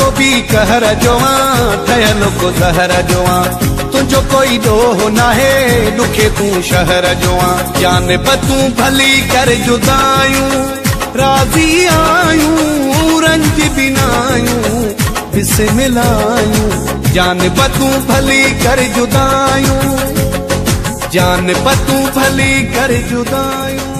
भी कहर जोआ ठहल को जहर जोआ तुझो कोई डोह नाहे दुखे तू शहर जोआ जान बतू भली कर जुदायूं राजी आयूं रंज बिनायूं बिस्मिलायूं जान बतू भली कर जुदायूं जान बतू भली कर जुदायूं।